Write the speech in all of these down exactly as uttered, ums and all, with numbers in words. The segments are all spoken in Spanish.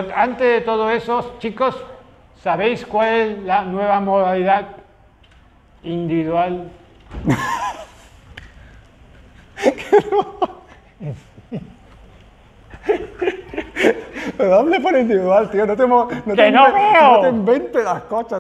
Antes de todo eso, chicos, ¿sabéis cuál es la nueva modalidad individual? ¿Pero dónde pone individual, tío? No te, no ¡Que te no inventes, veo! no te inventes las cosas.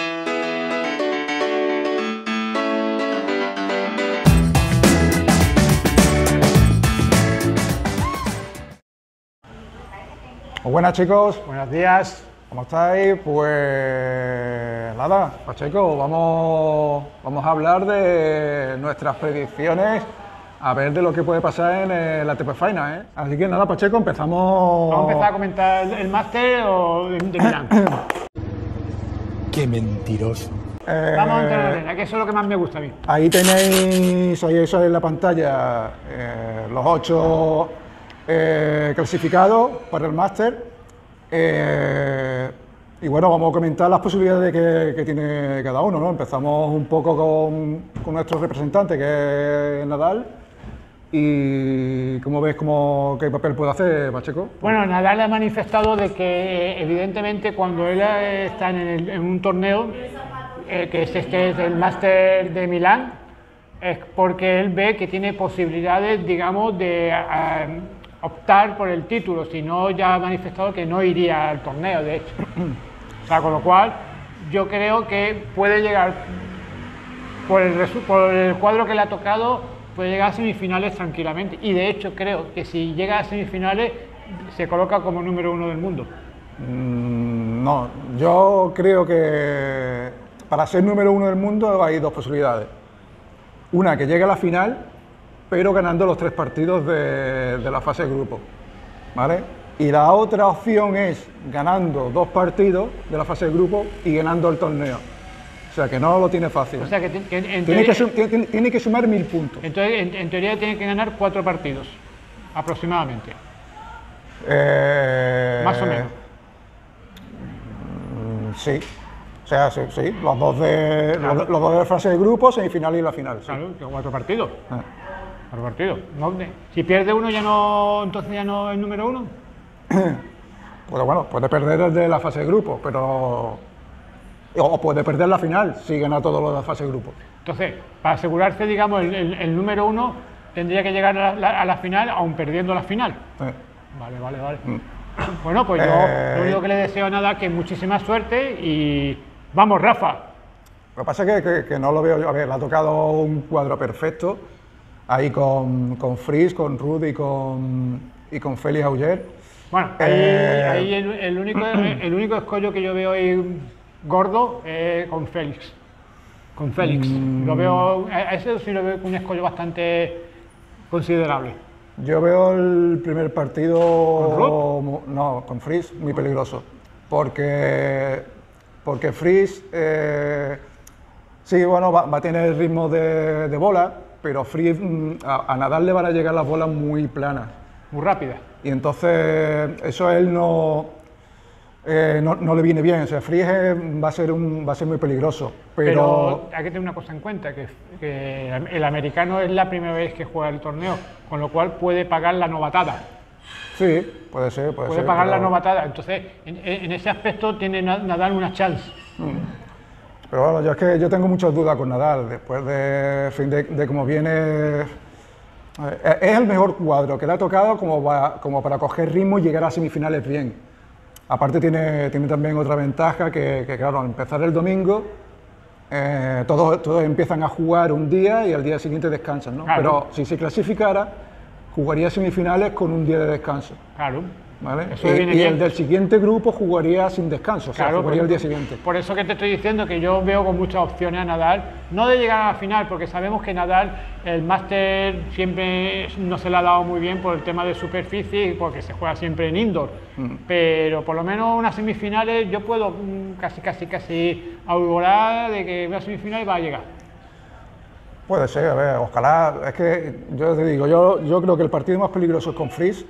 Pues buenas, chicos. Buenos días. ¿Cómo estáis? Pues nada, Pacheco, vamos, vamos a hablar de nuestras predicciones, a ver de lo que puede pasar en el A T P Finals, ¿eh? Así que nada, Pacheco, empezamos... ¿Vamos a empezar a comentar el, el máster o de, de Milán? ¡Qué mentiroso! Eh, Vamos a entrar en arena, que eso es lo que más me gusta a mí. Ahí tenéis, ahí eso en la pantalla, eh, los ocho eh, clasificados para el máster. Eh, y bueno, vamos a comentar las posibilidades que, que tiene cada uno, ¿no? Empezamos un poco con, con nuestro representante, que es Nadal. ¿Y cómo ves cómo, qué papel puede hacer, Pacheco? Bueno, Nadal ha manifestado de que evidentemente cuando él está en, el, en un torneo, eh, que es este es el máster de Milán, es porque él ve que tiene posibilidades, digamos, de uh, optar por el título, si no ya ha manifestado que no iría al torneo, de hecho. O sea, con lo cual yo creo que puede llegar, por el, por el cuadro que le ha tocado, puede llegar a semifinales tranquilamente. Y de hecho creo que si llega a semifinales se coloca como número uno del mundo. Mm, no, yo creo que para ser número uno del mundo hay dos posibilidades. Una, que llegue a la final, pero ganando los tres partidos de, de la fase de grupo, ¿vale? Y la otra opción es ganando dos partidos de la fase de grupo y ganando el torneo. O sea, que no lo tiene fácil. O sea, que, que en tiene, teoría, que su, tiene, tiene que sumar mil puntos. Entonces, en, en teoría tiene que ganar cuatro partidos, aproximadamente. Eh, Más o menos. Sí. O sea, sí, sí. Los dos de Claro. los, los dos de la fase de grupo, semifinal y la final. Sí. Claro, que cuatro partidos. Ah. Cuatro partidos. No, si pierde uno ya no, entonces ya no es número uno. Pues bueno, puede perder el de la fase de grupo, pero... O puede perder la final si gana todo lo de la fase de grupo. Entonces, para asegurarse, digamos, el, el, el número uno tendría que llegar a la, a la final, aun perdiendo la final. Eh. Vale, vale, vale. Mm. Bueno, pues yo Eh, lo único que le deseo a Nadal es que muchísima suerte y vamos, Rafa. Lo que pasa es que, que, que no lo veo yo. A ver, le ha tocado un cuadro perfecto, ahí con, con Fries, con Ruud y con, y con Félix Auger. Bueno, ahí, Eh, ahí el, el único, el único escollo que yo veo ahí gordo es con Félix. Con Félix. Mm. Lo veo, a ese sí lo veo con un escollo bastante considerable. Yo veo el primer partido... ¿Con Ruud? mu- No, con Fries, muy peligroso. Porque, porque Fries, eh, sí, bueno, va, va a tener el ritmo de, de bola, pero Fries, mm, a, a Nadal le van a llegar las bolas muy planas. Muy rápida. Y entonces eso a él no, eh, no, no le viene bien. O sea, Fries eh, va a ser un, va a ser muy peligroso. Pero, Pero hay que tener una cosa en cuenta, que, que el americano es la primera vez que juega el torneo, con lo cual puede pagar la novatada. sí, puede ser, puede, Puede ser. pagar la pero- novatada. Entonces, en, en ese aspecto tiene Na- Nadal una chance. Pero bueno, yo es que yo tengo muchas dudas con Nadal, después de, en fin, de, de cómo viene. eh, Es el mejor cuadro que le ha tocado como, va- como para coger ritmo y llegar a semifinales bien. Aparte tiene, tiene también otra ventaja que, que, claro, al empezar el domingo, eh, todos, todos empiezan a jugar un día y al día siguiente descansan, ¿no? Claro. Pero si se clasificara, jugaría semifinales con un día de descanso, Claro. ¿vale? Eso Y, viene y bien. el del siguiente grupo jugaría sin descanso, o sea, Claro, jugaría por, el día siguiente. por eso que te estoy diciendo que yo veo con muchas opciones a Nadal, no de llegar a la final, porque sabemos que Nadal el máster siempre no se le ha dado muy bien por el tema de superficie y porque se juega siempre en indoor, pero por lo menos unas semifinales yo puedo mm, casi casi casi augurar de que una semifinal va a llegar. Puede ser, a ver, ojalá. Es que yo te digo, yo, yo creo que el partido más peligroso es con Fries,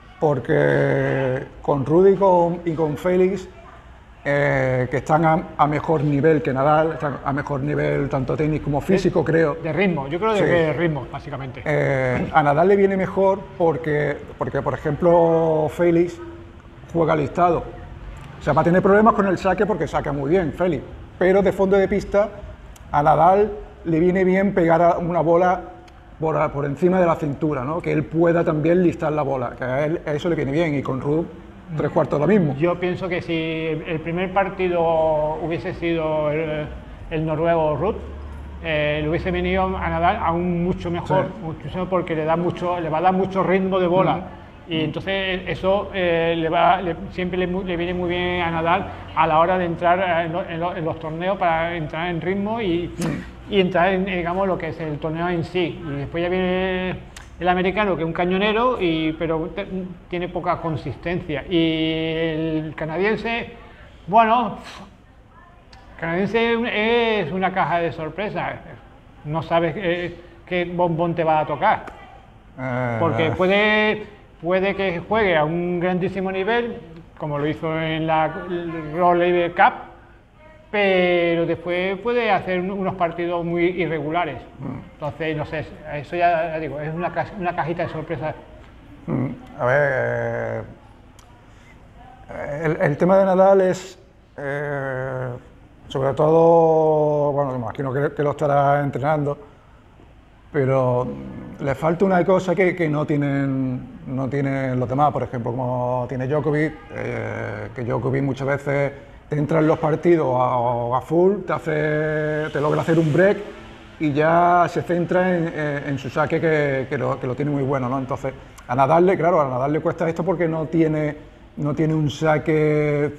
porque con Ruud y con, y con Félix, eh, que están a, a mejor nivel que Nadal, están a mejor nivel tanto técnico como físico, creo. De ritmo, yo creo de Sí. que de ritmo, básicamente. Eh, a Nadal le viene mejor porque, porque, por ejemplo, Félix juega listado. O sea, va a tener problemas con el saque porque saca muy bien Félix, pero de fondo de pista a Nadal le viene bien pegar a una bola por, por encima de la cintura, ¿no? Que él pueda también listar la bola, que a él a eso le viene bien, y con Ruud tres cuartos lo mismo. Yo pienso que si el primer partido hubiese sido el, el noruego Ruud, eh, le hubiese venido a Nadal aún mucho mejor, Sí. muchísimo, porque le da mucho, le va a dar mucho ritmo de bola. Mm. Y entonces eso eh, le va, le, siempre le, le viene muy bien a Nadal a la hora de entrar en, lo, en, lo, en los torneos, para entrar en ritmo y, y entrar en, digamos, lo que es el torneo en sí. Y después ya viene el americano, que es un cañonero, y, pero te, tiene poca consistencia. Y el canadiense, bueno, el canadiense es una caja de sorpresas. No sabes eh, qué bombón te va a tocar. Eh, Porque puede, puede que juegue a un grandísimo nivel, como lo hizo en la Raleigh Cup, pero después puede hacer unos partidos muy irregulares. Entonces, no sé, eso ya, ya digo, es una, una cajita de sorpresas. A ver, eh, el, el tema de Nadal es, eh, sobre todo, bueno, me imagino que, que lo estará entrenando, pero le falta una cosa que, que no, tienen, no tienen los demás, por ejemplo, como tiene Djokovic, eh, que Djokovic muchas veces te entra en los partidos a, a full, te, hace, te logra hacer un break y ya se centra en, en su saque, que, que, lo, que lo tiene muy bueno, ¿no? Entonces, a Nadal, claro, a Nadal le cuesta esto porque no tiene, no tiene un saque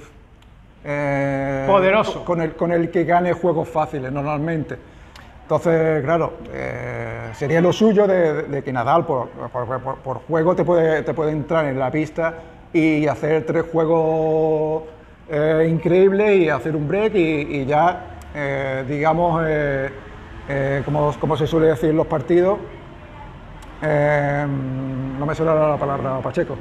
eh, poderoso, con el, con el que gane juegos fáciles normalmente. Entonces, claro, eh, sería lo suyo de, de que Nadal por, por, por, por juego te puede, te puede entrar en la pista y hacer tres juegos eh, increíbles y hacer un break y, y ya, eh, digamos, eh, eh, como, como se suele decir en los partidos, eh, no me suena la palabra Pacheco,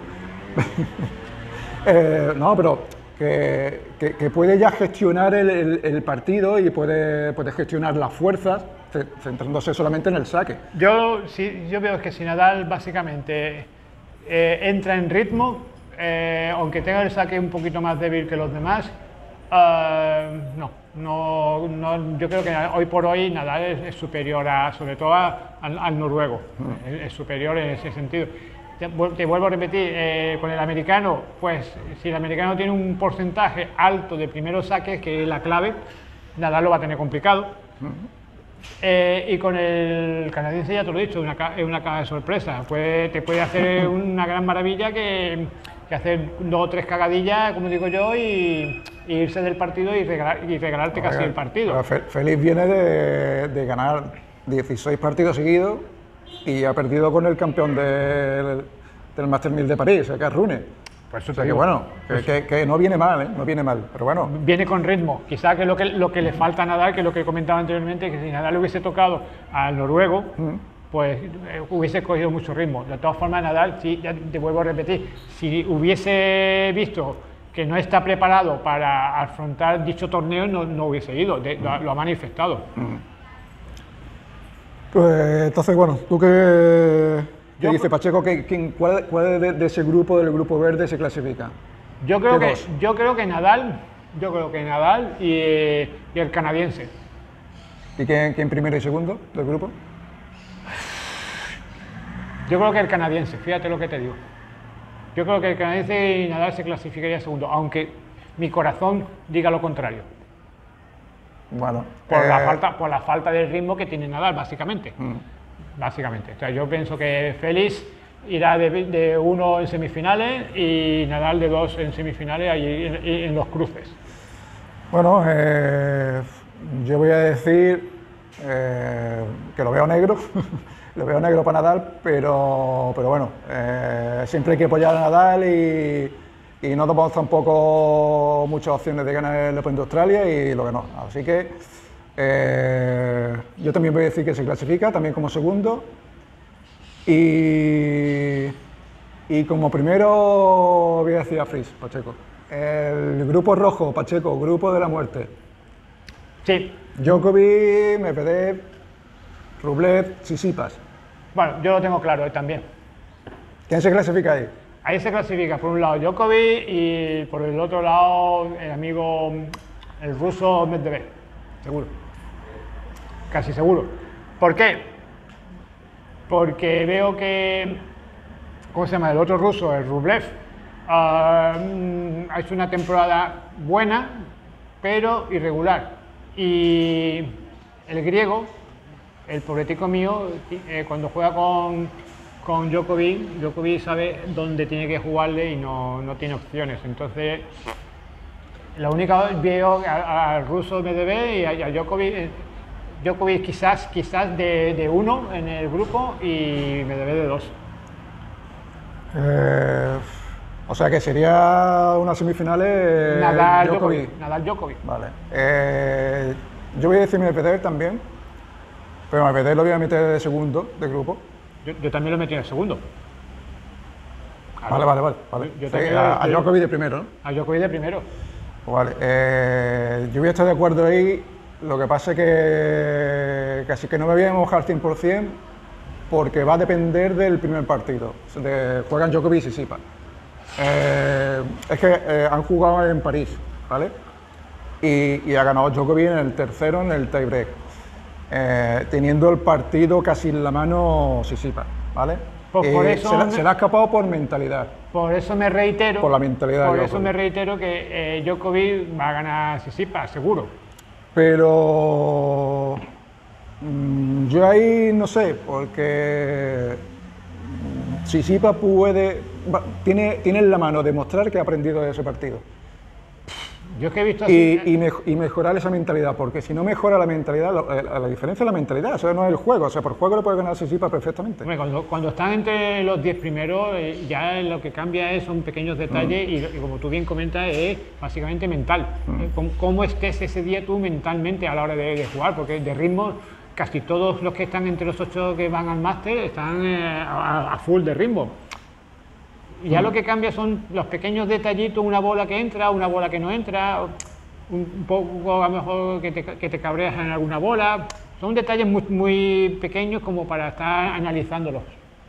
eh, no, pero que, que, que puede ya gestionar el, el, el partido y puede, puede gestionar las fuerzas centrándose solamente en el saque. Yo, sí, yo veo que si Nadal básicamente eh, entra en ritmo, eh, aunque tenga el saque un poquito más débil que los demás, uh, no, no, no, yo creo que hoy por hoy Nadal es, es superior a, sobre todo a, al, al noruego, mm. es, es superior en ese sentido. Te, te vuelvo a repetir, eh, con el americano, pues si el americano tiene un porcentaje alto de primeros saques, que es la clave, Nadal lo va a tener complicado. Mm. Eh, y con el canadiense, ya te lo he dicho, es una, es una caja de sorpresa. Puede, te puede hacer una gran maravilla que, que hacer dos o tres cagadillas, como digo yo, y, y irse del partido y, regalar, y regalarte Oiga, casi el partido. Félix viene de, de ganar dieciséis partidos seguidos y ha perdido con el campeón del, del Master mil de París, que es Rune. Pues eso o sea que bueno, que, que, que no viene mal, ¿eh? No viene mal, pero bueno. Viene con ritmo, quizá que lo que, lo que le falta a Nadal, que es lo que comentaba anteriormente, que si Nadal le hubiese tocado al noruego, mm. pues eh, hubiese cogido mucho ritmo. De todas formas, Nadal, sí, ya te vuelvo a repetir, si hubiese visto que no está preparado para afrontar dicho torneo, no, no hubiese ido, de, mm. lo, lo ha manifestado. Mm. Pues entonces, bueno, tú que... ¿Qué dice Pacheco? Que, que, ¿Cuál, cuál de, de ese grupo, del grupo verde, se clasifica? Yo creo, que, yo creo que Nadal, yo creo que Nadal y, y el canadiense. ¿Y quién, quién primero y segundo del grupo? Yo creo que el canadiense, fíjate lo que te digo. Yo creo que el canadiense y Nadal se clasificaría segundo, aunque mi corazón diga lo contrario. Bueno, por, eh... la falta, por la falta de ritmo que tiene Nadal, básicamente. Mm. Básicamente. O sea, yo pienso que Félix irá de, de uno en semifinales y Nadal de dos en semifinales allí en, en los cruces. Bueno, eh, yo voy a decir eh, que lo veo negro, lo veo negro para Nadal, pero, pero bueno, eh, siempre hay que apoyar a Nadal y, y no tomamos tampoco muchas opciones de ganar el Open de Australia y lo que no. Así que Eh, yo también voy a decir que se clasifica, también como segundo, y, y como primero voy a decir a Fritz, Pacheco. El grupo rojo, Pacheco, grupo de la muerte. Sí. Djokovic, Medvedev, Rublev, Tsitsipas. Bueno, yo lo tengo claro también. ¿Quién se clasifica ahí? ahí se clasifica por un lado Djokovic y por el otro lado el amigo, el ruso Medvedev, seguro, casi seguro. ¿Por qué? Porque veo que, ¿cómo se llama? El otro ruso, el Rublev, uh, ha hecho una temporada buena, pero irregular. Y el griego, el pobretico mío, eh, cuando juega con, con Djokovic, Djokovic sabe dónde tiene que jugarle y no, no tiene opciones. Entonces, la única veo al ruso Medvedev y a, a Djokovic, eh, Djokovic quizás, quizás de, de uno en el grupo y Medvedev de dos. Eh, o sea que sería unas semifinales Nadal Djokovic. Djokovic. Nadal Djokovic. Vale. Eh, yo voy a decir Medvedev también, pero Medvedev lo voy a meter de segundo de grupo. Yo, yo también lo metí en el segundo. Claro. Vale, vale, vale. vale. Yo, yo Sí, también a, a yo- Djokovic de primero, ¿no? A Djokovic de primero. Vale. Eh, yo voy a estar de acuerdo ahí. Lo que pasa es que casi que no me voy a mojar cien por cien porque va a depender del primer partido. De, juegan Djokovic y Tsitsipas. Eh, es que eh, han jugado en París, ¿vale? Y, y ha ganado Djokovic en el tercero, en el tiebreak, eh, teniendo el partido casi en la mano Tsitsipas, ¿vale? Pues por Eh, eso se, la- me- se le ha escapado por mentalidad. Por eso me reitero. Por la mentalidad de Por eso Djokovic. me reitero que eh, Djokovic va a ganar Tsitsipas, seguro. Pero mm, yo ahí no sé, porque mm, Tsitsipas puede, va- tiene, tiene en la mano demostrar que ha aprendido de ese partido Yo es que he visto y, así. y, mej- y mejorar esa mentalidad, porque si no mejora la mentalidad, lo- eh, la, la diferencia es la mentalidad, o sea, no es el juego, o sea, por juego le puede ganar Tsitsipas perfectamente. Hombre, Cuando, cuando están entre los diez primeros, eh, ya lo que cambia es, son pequeños detalles y, y como tú bien comentas, es básicamente mental. Eh, cómo, cómo estés ese día tú mentalmente a la hora de, de jugar, porque de ritmo casi todos los que están entre los ocho que van al máster están eh, a, a full de ritmo. Y ya lo que cambia son los pequeños detallitos, una bola que entra, una bola que no entra, un poco a lo mejor que te, que te cabreas en alguna bola. Son detalles muy, muy pequeños como para estar analizándolos.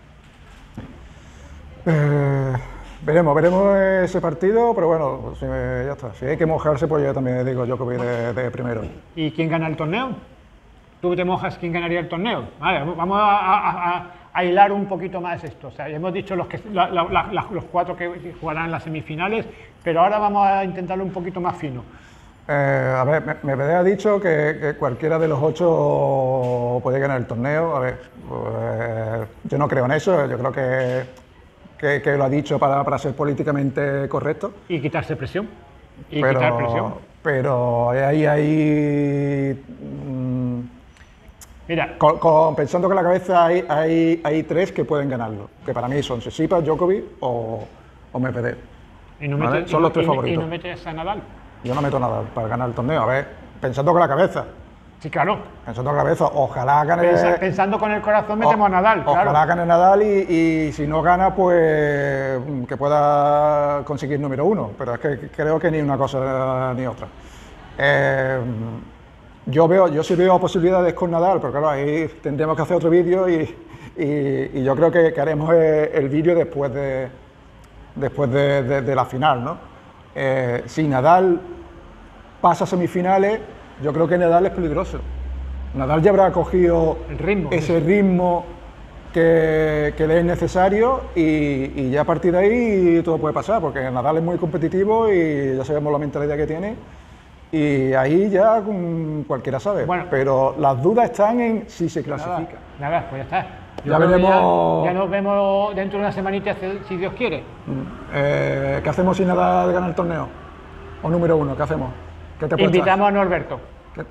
Eh, veremos, veremos ese partido, pero bueno, pues, si me- ya está. Si hay que mojarse, pues yo también digo Djokovic de, de primero. ¿Y quién gana el torneo? ¿Tú te mojas quién ganaría el torneo? Vale, vamos a, a- a- a hilar un poquito más esto. O sea, ya hemos dicho los, que, la- la- la- la- los cuatro que jugarán las semifinales, pero ahora vamos a intentarlo un poquito más fino. Eh, a ver, me- Medvedev ha dicho que, que cualquiera de los ocho puede ganar el torneo. A ver, pues, yo no creo en eso, yo creo que, que, que lo ha dicho para, para ser políticamente correcto. Y quitarse presión. Y quitar presión. pero ahí, ahí mm, Mira, con- con- pensando que en la cabeza hay, hay, hay tres que pueden ganarlo, que para mí son Tsitsipas, Djokovic o, o Medvedev. y no, Vale, metes, son y- los tres y- favoritos. y no metes a Nadal. Yo no meto nada para ganar el torneo, a ver, pensando con la cabeza, Sí, claro. pensando con la cabeza, ojalá gane... Pensa- pensando con el corazón metemos a Nadal, Ojalá claro. gane Nadal y, y si no gana, pues que pueda conseguir número uno, pero es que creo que ni una cosa ni otra. Eh, yo veo, yo sí veo posibilidades con Nadal, pero claro, ahí tendríamos que hacer otro vídeo y, y- y yo creo que, que haremos el, el vídeo después de, después de, de- de la final, ¿no? Eh, si Nadal pasa a semifinales, yo creo que Nadal es peligroso. Nadal ya habrá cogido El ritmo, ese ritmo que, que le es necesario y, y ya a partir de ahí todo puede pasar, porque Nadal es muy competitivo y ya sabemos la mentalidad que tiene y ahí ya mm, cualquiera sabe. Bueno. Pero las dudas están en si se clasifica. Nada, pues ya está. Yo Ya creo que veremos- Ya, ya nos vemos dentro de una semanita, si si Dios quiere. Eh, ¿Qué hacemos si Nadal gana el torneo? O número uno, ¿qué hacemos? ¿Qué te apuestas? Invitamos a Norberto ¿Qué-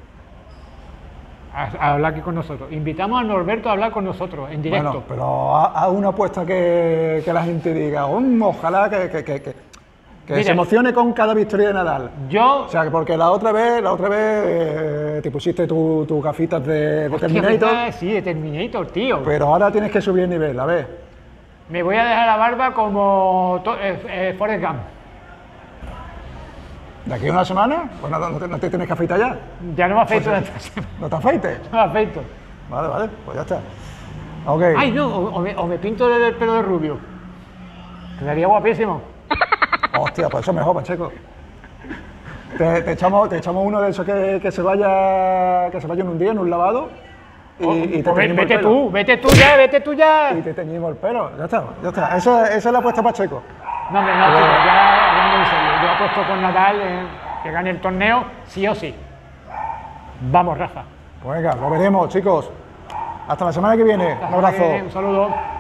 a, a hablar aquí con nosotros. Invitamos a Norberto a hablar con nosotros en directo. Bueno, pero haz haz una apuesta que, que la gente diga, "Um, ojalá que, que- que- que- que Mira. se emocione con cada victoria de Nadal. Yo, O sea, que porque la otra vez, la otra vez eh, te pusiste tus tu gafitas de, de Hostia, Terminator, ¿verdad? Sí, de Terminator, tío. pero ahora tienes que subir el nivel, a ver. Me voy a dejar la barba como to- eh, eh, Forrest Gump. ¿De aquí a una semana? Pues no, no te, no te tienes que afeitar ya. Ya no me afeito Pues, esta semana. No te afeites. No me afeito. Vale, vale, pues ya está. Ok. Ay, no, o, o me, o me pinto el pelo de rubio. Quedaría guapísimo. Hostia, pues eso mejor, Pacheco. Te, te, echamos, te echamos uno de esos que, que, se vaya, que se vaya en un día, en un lavado. Y, Oh, y te pues teñimos vete el pelo. tú, vete tú ya, vete tú ya. Y te teñimos el pelo. Ya está, ya está. Esa, esa es la apuesta Pacheco. No, hombre, no, chicos, ya hablando en serio. Yo apuesto con Nadal eh, que gane el torneo, sí o sí. Vamos, Rafa. Pues venga, lo veremos, chicos. Hasta la semana que viene. Un abrazo. Un saludo.